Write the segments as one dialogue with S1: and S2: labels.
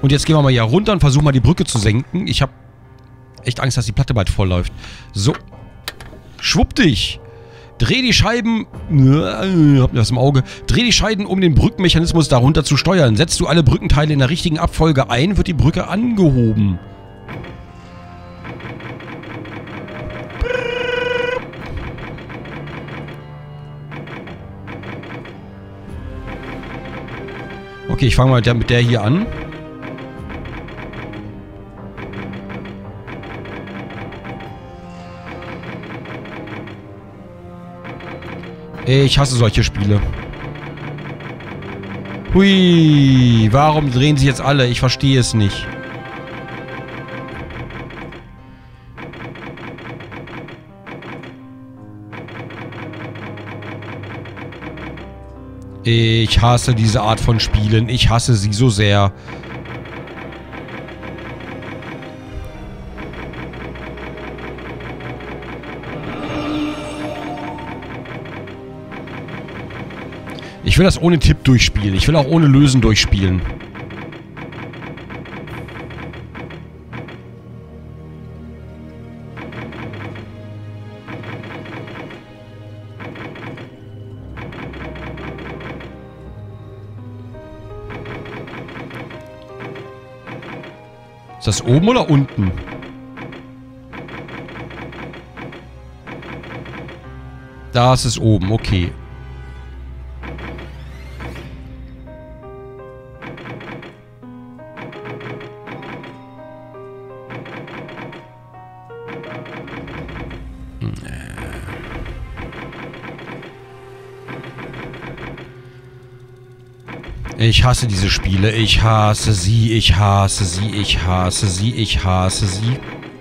S1: Und jetzt gehen wir mal hier runter und versuchen mal die Brücke zu senken. Ich habe echt Angst, dass die Platte bald voll läuft. So. Schwupp dich. Dreh die Scheiben... Hab mir was im Auge. Dreh die Scheiben, um den Brückenmechanismus darunter zu steuern. Setzt du alle Brückenteile in der richtigen Abfolge ein, wird die Brücke angehoben. Okay, ich fange mal mit der hier an. Ich hasse solche Spiele. Hui, warum drehen sie jetzt alle? Ich verstehe es nicht. Ich hasse diese Art von Spielen. Ich hasse sie so sehr. Ich will das ohne Tipp durchspielen. Ich will auch ohne Lösen durchspielen. Ist das oben oder unten? Das ist oben, okay. Ich hasse diese Spiele. Ich hasse sie. Ich hasse sie. Ich hasse sie. Ich hasse sie.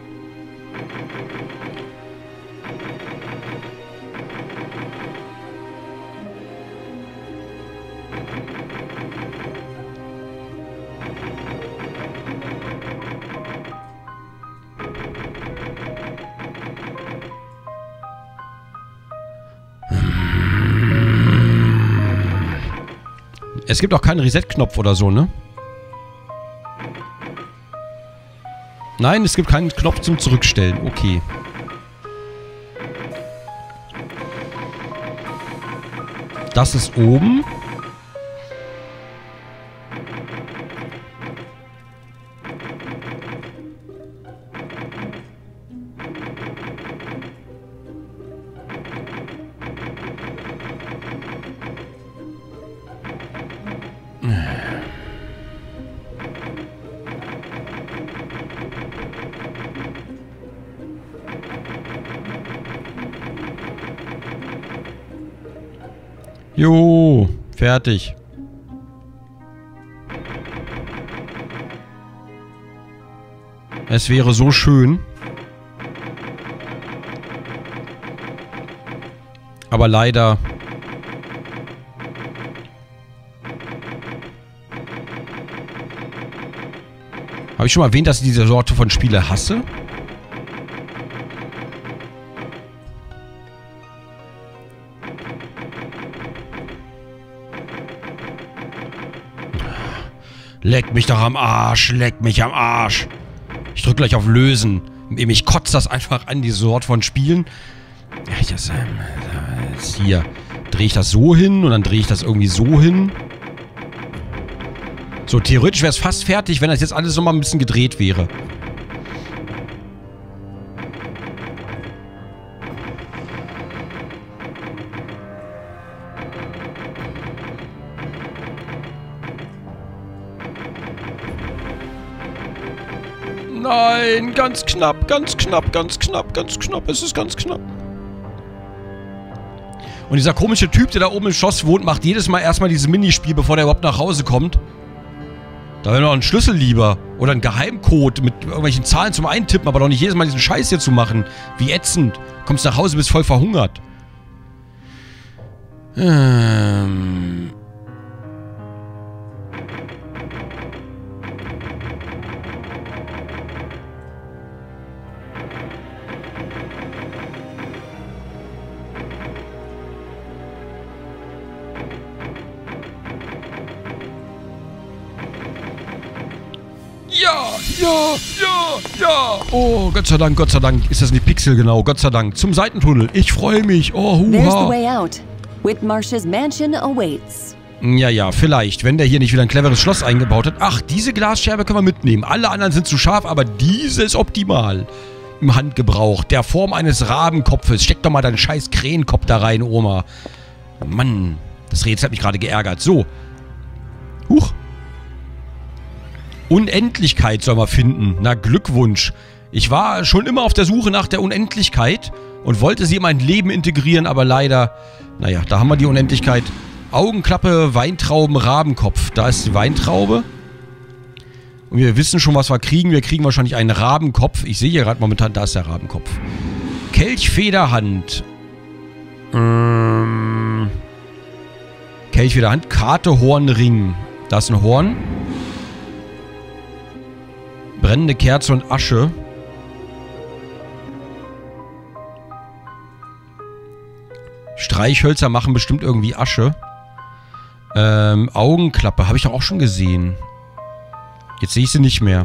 S1: Es gibt auch keinen Reset-Knopf oder so, ne? Nein, es gibt keinen Knopf zum Zurückstellen. Okay. Das ist oben. Jo, fertig. Es wäre so schön. Aber leider... Habe ich schon mal erwähnt, dass ich diese Sorte von Spiele hasse? Leck mich doch am Arsch, leck mich am Arsch. Ich drück gleich auf Lösen. Mich kotzt das einfach an, diese Sorte von Spielen. Jetzt hier drehe ich das so hin und dann drehe ich das irgendwie so hin. So, theoretisch wäre es fast fertig, wenn das jetzt alles nochmal ein bisschen gedreht wäre. Nein, ganz knapp, ganz knapp, ganz knapp, ganz knapp. Es ist ganz knapp. Und dieser komische Typ, der da oben im Schloss wohnt, macht jedes Mal erstmal dieses Minispiel, bevor der überhaupt nach Hause kommt. Da wäre noch ein Schlüssel lieber. Oder ein Geheimcode mit irgendwelchen Zahlen zum Eintippen, aber doch nicht jedes Mal diesen Scheiß hier zu machen. Wie ätzend. Kommst nach Hause, bist voll verhungert. Ja, ja, ja, ja. Oh, Gott sei Dank, Gott sei Dank. Ist das nicht pixelgenau? Gott sei Dank. Zum Seitentunnel. Ich freue mich. Oh,
S2: There's the
S1: huha.
S2: way out. Whitmarsh's mansion awaits.
S1: Ja, ja, vielleicht. Wenn der hier nicht wieder ein cleveres Schloss eingebaut hat. Ach, diese Glasscherbe können wir mitnehmen. Alle anderen sind zu scharf, aber diese ist optimal. Im Handgebrauch. Der Form eines Rabenkopfes. Steck doch mal deinen scheiß Krähenkopf da rein, Oma. Mann, das Rätsel hat mich gerade geärgert. So. Huch. Unendlichkeit soll man finden. Na, Glückwunsch. Ich war schon immer auf der Suche nach der Unendlichkeit und wollte sie in mein Leben integrieren, aber leider, naja, da haben wir die Unendlichkeit. Augenklappe, Weintrauben, Rabenkopf. Da ist die Weintraube. Und wir wissen schon, was wir kriegen. Wir kriegen wahrscheinlich einen Rabenkopf. Ich sehe hier gerade momentan, da ist der Rabenkopf. Kelchfederhand. Kelchfederhand, Karte, Horn, Ring. Da ist ein Horn. Brennende Kerze und Asche. Streichhölzer machen bestimmt irgendwie Asche. Augenklappe. Habe ich doch auch schon gesehen. Jetzt sehe ich sie nicht mehr.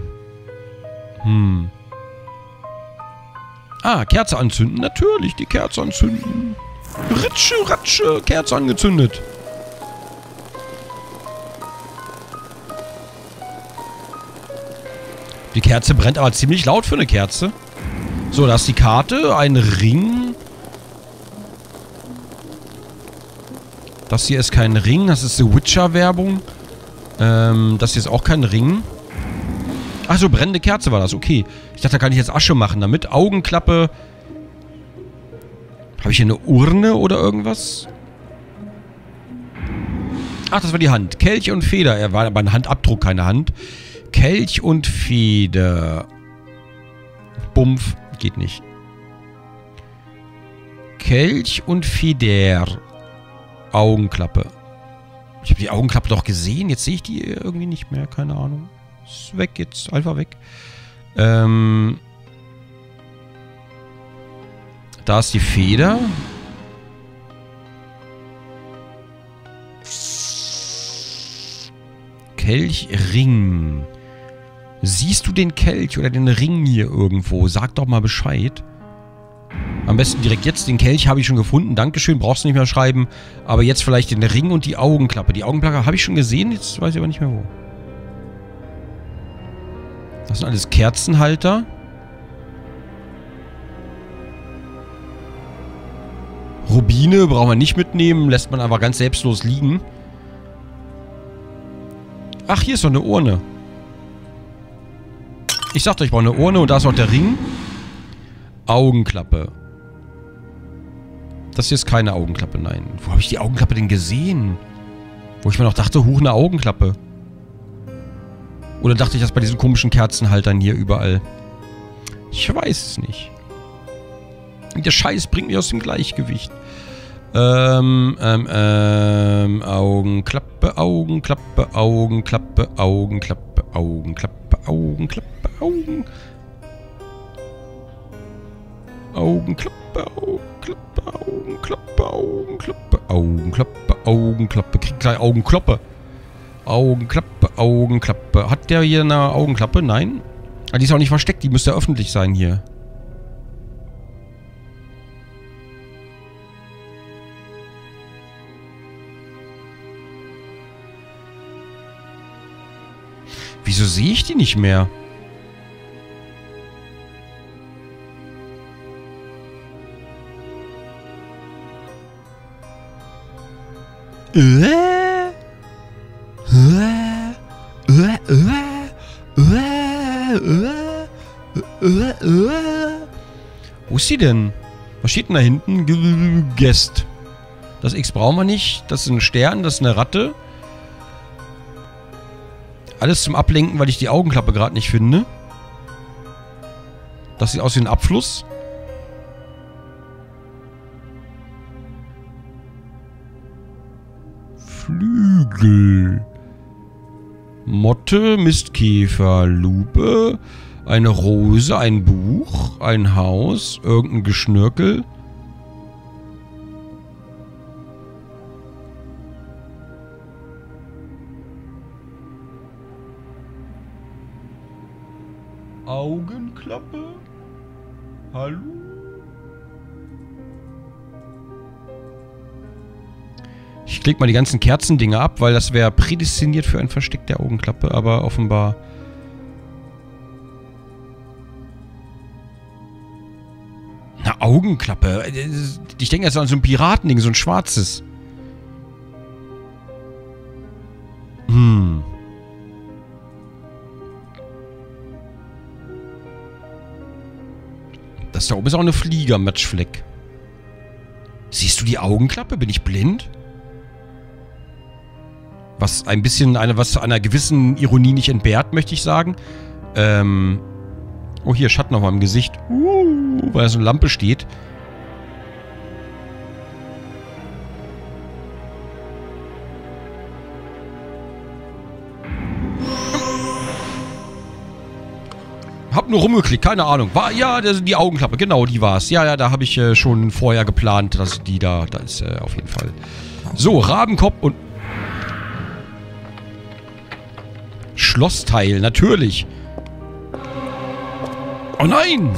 S1: Ah, Kerze anzünden. Natürlich, die Kerze anzünden. Ritsche, Ratsche, Kerze angezündet. Die Kerze brennt aber ziemlich laut für eine Kerze. So, da ist die Karte. Ein Ring. Das hier ist kein Ring. Das ist die Witcher-Werbung. Das hier ist auch kein Ring. Ach so, brennende Kerze war das. Okay. Ich dachte, da kann ich jetzt Asche machen damit. Augenklappe. Habe ich hier eine Urne oder irgendwas? Ach, das war die Hand. Kelch und Feder. Er war aber ein Handabdruck, keine Hand. Kelch und Feder. Bumpf. Geht nicht. Kelch und Feder. Augenklappe. Ich habe die Augenklappe doch gesehen. Jetzt sehe ich die irgendwie nicht mehr. Keine Ahnung. Ist weg jetzt. Einfach weg. Da ist die Feder. Kelchring. Siehst du den Kelch oder den Ring hier irgendwo? Sag doch mal Bescheid. Am besten direkt jetzt. Den Kelch habe ich schon gefunden. Dankeschön, brauchst du nicht mehr schreiben. Aber jetzt vielleicht den Ring und die Augenklappe. Die Augenklappe habe ich schon gesehen. Jetzt weiß ich aber nicht mehr wo. Das sind alles Kerzenhalter. Rubine brauchen wir nicht mitnehmen. Lässt man einfach ganz selbstlos liegen. Ach, hier ist doch eine Urne. Ich sagte, ich brauche eine Urne und da ist auch der Ring. Augenklappe. Das hier ist keine Augenklappe, nein. Wo habe ich die Augenklappe denn gesehen? Wo ich mir noch dachte, huch, eine Augenklappe. Oder dachte ich das bei diesen komischen Kerzenhaltern hier überall? Ich weiß es nicht. Der Scheiß bringt mich aus dem Gleichgewicht. Augenklappe, Augenklappe, Augenklappe, Augenklappe, Augenklappe, Augenklappe, Augen. Augenklappe, Augenklappe, Augenklappe, Augenklappe, Augenklappe, Augenklappe. Krieg gleich Augenkloppe. Augenklappe, Augenklappe. Hat der hier eine Augenklappe? Nein. Ah, die ist auch nicht versteckt. Die müsste öffentlich sein hier. Wieso sehe ich die nicht mehr? Wo ist sie denn? Was steht denn da hinten? Guest. Das X brauchen wir nicht. Das ist ein Stern, das ist eine Ratte. Alles zum Ablenken, weil ich die Augenklappe gerade nicht finde. Das sieht aus wie ein Abfluss. Flügel. Motte, Mistkäfer, Lupe, eine Rose, ein Buch, ein Haus, irgendein Geschnörkel. Augenklappe? Hallo? Ich klicke mal die ganzen Kerzendinger ab, weil das wäre prädestiniert für ein Versteck der Augenklappe, aber offenbar... Eine Augenklappe? Ich denke jetzt an so ein Piratending, so ein schwarzes. Das da oben ist auch eine Flieger-Matschfleck. Siehst du die Augenklappe? Bin ich blind? Was ein bisschen was einer gewissen Ironie nicht entbehrt, möchte ich sagen. Oh, hier, Schatten auf meinem Gesicht. Weil da so eine Lampe steht. Hab nur rumgeklickt, keine Ahnung. War, ja, die Augenklappe, genau, die war's. Ja, da habe ich schon vorher geplant, dass die da ist auf jeden Fall. So, Rabenkopf und... Schlossteil, natürlich. Oh nein!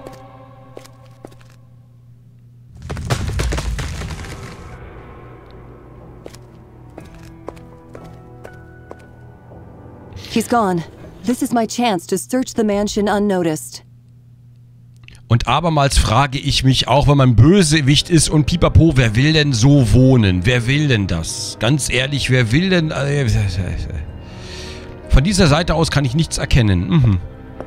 S2: He's gone. This is my chance to search the mansion unnoticed.
S1: Und abermals frage ich mich, auch wenn man Bösewicht ist und pipapo, wer will denn so wohnen? Wer will denn das? Ganz ehrlich, wer will denn... Von dieser Seite aus kann ich nichts erkennen.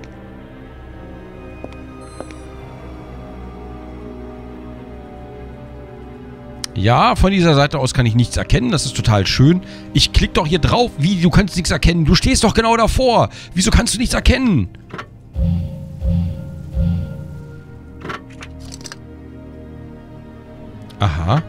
S1: Ja, von dieser Seite aus kann ich nichts erkennen. Das ist total schön. Ich klicke doch hier drauf. Wie? Du kannst nichts erkennen. Du stehst doch genau davor. Wieso kannst du nichts erkennen? Aha.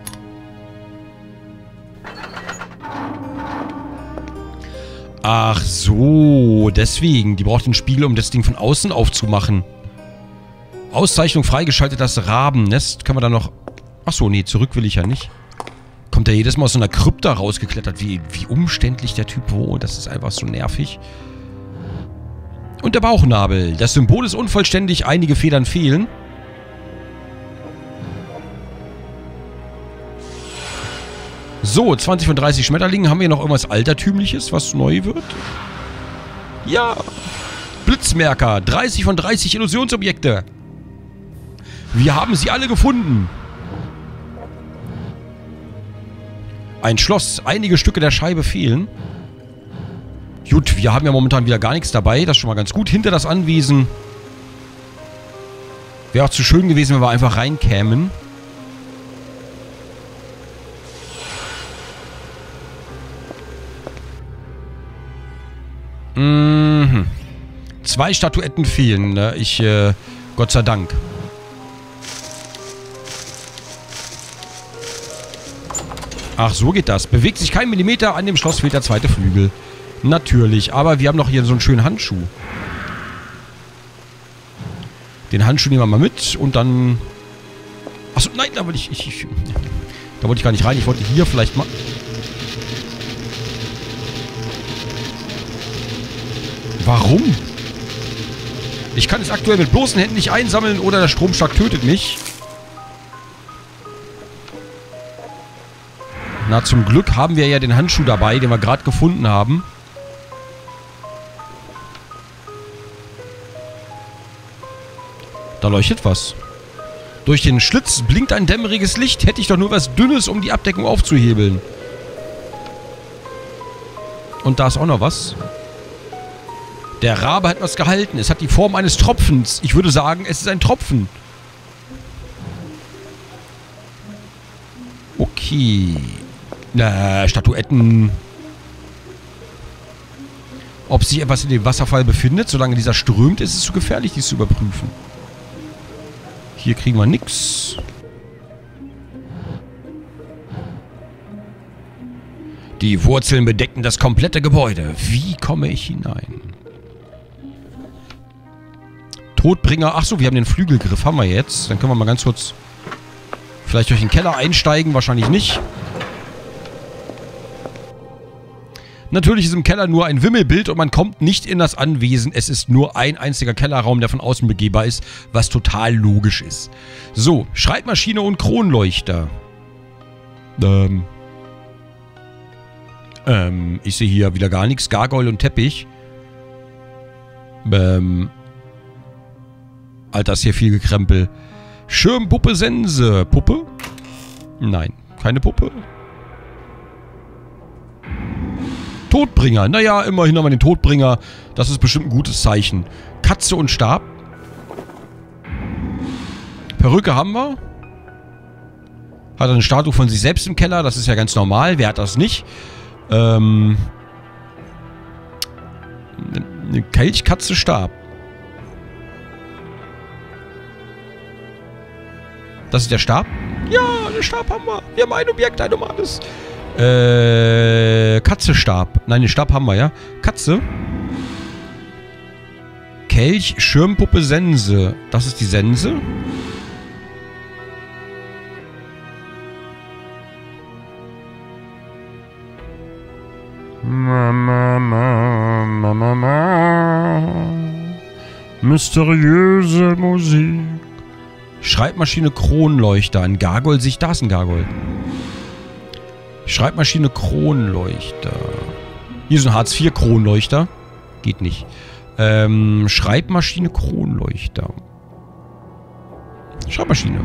S1: Ach so, deswegen. Die braucht den Spiegel, um das Ding von außen aufzumachen. Auszeichnung freigeschaltet, das Rabennest. Können wir da noch... Ach so, nee, zurück will ich ja nicht. Kommt der jedes Mal aus so einer Krypta rausgeklettert. Wie umständlich der Typ wohnt. Das ist einfach so nervig. Und der Bauchnabel. Das Symbol ist unvollständig. Einige Federn fehlen. So, 20 von 30 Schmetterlingen. Haben wir noch irgendwas Altertümliches, was neu wird? Ja. Blitzmerker. 30 von 30 Illusionsobjekte. Wir haben sie alle gefunden. Ein Schloss. Einige Stücke der Scheibe fehlen. Gut, wir haben ja momentan wieder gar nichts dabei. Das ist schon mal ganz gut. Hinter das Anwesen. Wäre auch zu schön gewesen, wenn wir einfach reinkämen. Mhm. 2 Statuetten fehlen. Ne? Gott sei Dank. Ach, so geht das. Bewegt sich kein Millimeter, an dem Schloss fehlt der zweite Flügel. Natürlich, aber wir haben noch hier so einen schönen Handschuh. Den Handschuh nehmen wir mal mit und dann... Achso, nein, da wollte ich... Da wollte ich gar nicht rein. Ich wollte hier vielleicht mal... Warum? Ich kann es aktuell mit bloßen Händen nicht einsammeln oder der Stromschlag tötet mich. Na, zum Glück haben wir ja den Handschuh dabei, den wir gerade gefunden haben. Da leuchtet was. Durch den Schlitz blinkt ein dämmeriges Licht. Hätte ich doch nur was Dünnes, um die Abdeckung aufzuhebeln. Und da ist auch noch was. Der Rabe hat was gehalten. Es hat die Form eines Tropfens. Ich würde sagen, es ist ein Tropfen. Okay. Na, Statuetten. Ob sich etwas in dem Wasserfall befindet, solange dieser strömt, ist es zu gefährlich, dies zu überprüfen. Hier kriegen wir nichts. Die Wurzeln bedecken das komplette Gebäude. Wie komme ich hinein? Todbringer. Achso, wir haben den Flügelgriff. Haben wir jetzt. Dann können wir mal ganz kurz vielleicht durch den Keller einsteigen. Wahrscheinlich nicht. Natürlich ist im Keller nur ein Wimmelbild und man kommt nicht in das Anwesen. Es ist nur ein einziger Kellerraum, der von außen begehbar ist, was total logisch ist. So, Schreibmaschine und Kronleuchter. Ich sehe hier wieder gar nichts. Gargoyle und Teppich. Alter, ist hier viel Gekrempel. Schirmpuppe Sense. Puppe? Nein, keine Puppe. Todbringer. Naja, immerhin haben wir den Todbringer. Das ist bestimmt ein gutes Zeichen. Katze und Stab. Perücke haben wir. Hat er eine Statue von sich selbst im Keller. Das ist ja ganz normal. Wer hat das nicht? Eine Kelch, Katze, Stab. Das ist der Stab? Ja, den Stab haben wir. Wir haben ein Objekt, ein normales. Katze, Stab. Nein, den Stab haben wir, ja. Katze. Kelch, Schirmpuppe, Sense. Das ist die Sense. Mysteriöse Musik. Schreibmaschine, Kronleuchter. Ein Gargoyle da ist ein Gargoyle. Schreibmaschine, Kronleuchter. Hier ist ein Hartz-IV-Kronleuchter. Geht nicht. Schreibmaschine, Kronleuchter. Schreibmaschine.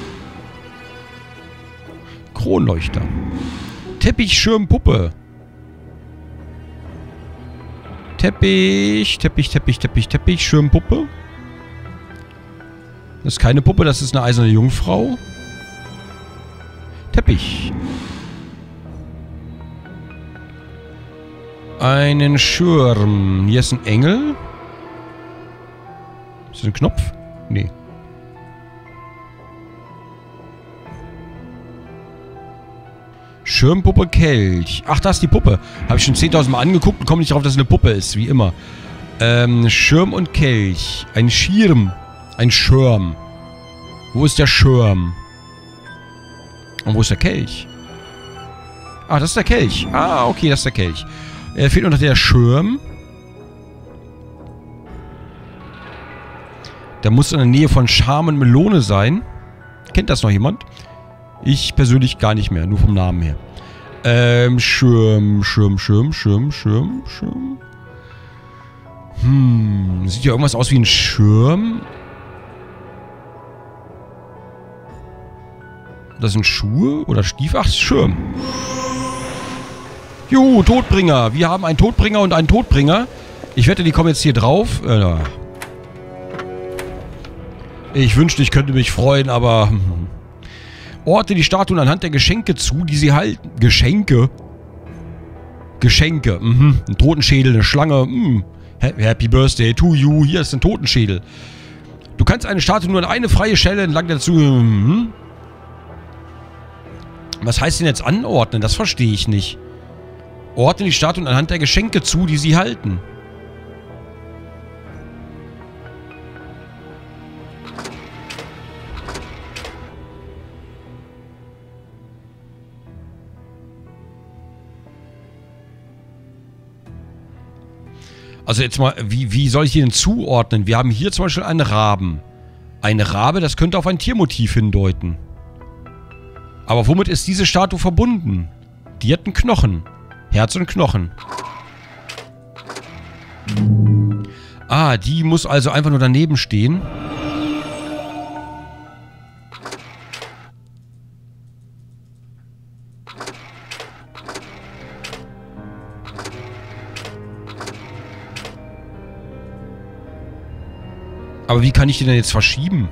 S1: Kronleuchter. Teppich, Schirmpuppe. Teppich, Schirmpuppe. Das ist keine Puppe, das ist eine eiserne Jungfrau. Teppich. Einen Schirm. Hier ist ein Engel. Ist das ein Knopf? Nee. Schirmpuppe, Kelch. Ach, da ist die Puppe. Habe ich schon 10.000 Mal angeguckt und komme nicht darauf, dass es eine Puppe ist. Wie immer. Schirm und Kelch. Ein Schirm. Ein Schirm. Wo ist der Schirm? Und wo ist der Kelch? Ah, das ist der Kelch. Ah, okay, das ist der Kelch. Fehlt noch der Schirm. Der muss in der Nähe von Charme und Melone sein. Kennt das noch jemand? Ich persönlich gar nicht mehr, nur vom Namen her. Schirm. Sieht ja irgendwas aus wie ein Schirm. Das sind Schuhe oder Stiefel? Ach, Schirm. Juhu, Todbringer. Wir haben einen Todbringer und einen Todbringer. Ich wette, die kommen jetzt hier drauf. Ich wünschte, ich könnte mich freuen, aber... Orte die Statuen anhand der Geschenke zu, die sie halten. Geschenke? Geschenke. Ein Totenschädel, eine Schlange. Happy Birthday to you. Hier ist ein Totenschädel. Du kannst eine Statue nur an eine freie Stelle entlang dazu... Was heißt denn jetzt anordnen? Das verstehe ich nicht. Ordne die Statuen anhand der Geschenke zu, die sie halten. Also jetzt mal, wie soll ich die denn zuordnen? Wir haben hier zum Beispiel einen Raben. Ein Rabe, das könnte auf ein Tiermotiv hindeuten. Aber womit ist diese Statue verbunden? Die hat einen Knochen. Herz und Knochen. Ah, die muss also einfach nur daneben stehen. Aber wie kann ich die denn jetzt verschieben?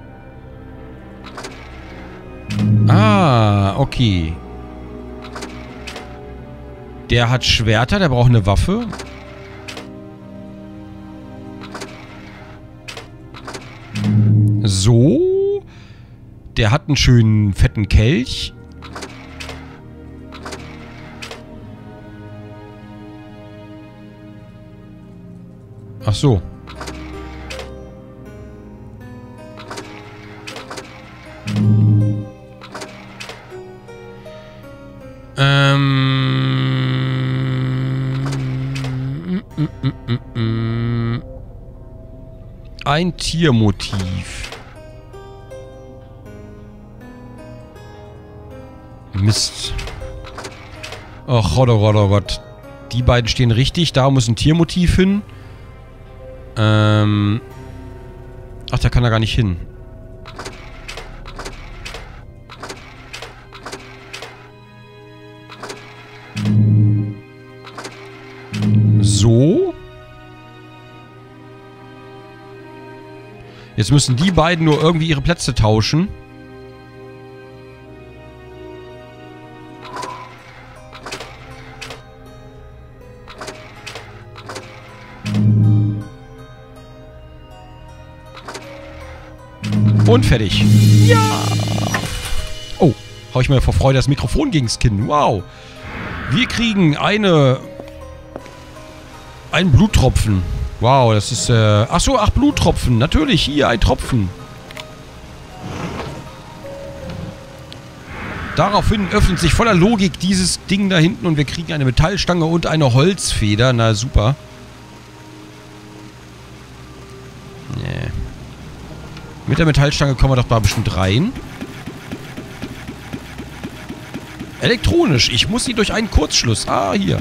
S1: Ah, okay. Der hat Schwerter, der braucht eine Waffe. So. Der hat einen schönen fetten Kelch. Ach so. Ein Tiermotiv. Mist. Ach Gott, oh Gott, oh Gott. Die beiden stehen richtig. Da muss ein Tiermotiv hin. Ach, da kann er gar nicht hin. So. Jetzt müssen die beiden nur irgendwie ihre Plätze tauschen. Und fertig. Ja! Oh, hau ich mir vor Freude das Mikrofon gegen's Kinn. Wow. Wir kriegen einen Bluttropfen. Wow, das ist, ach so, 8 Bluttropfen. Natürlich, hier, ein Tropfen. Daraufhin öffnet sich voller Logik dieses Ding da hinten und wir kriegen eine Metallstange und eine Holzfeder. Na, super. Nee. Mit der Metallstange kommen wir doch da bestimmt rein. Elektronisch. Ich muss sie durch einen Kurzschluss. Ah, hier.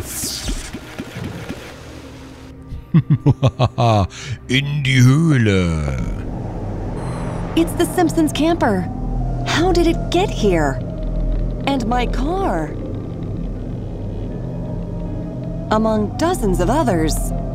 S1: In die Höhle.
S2: It's the Simpsons camper. How did it get here? And my car. Among dozens of others.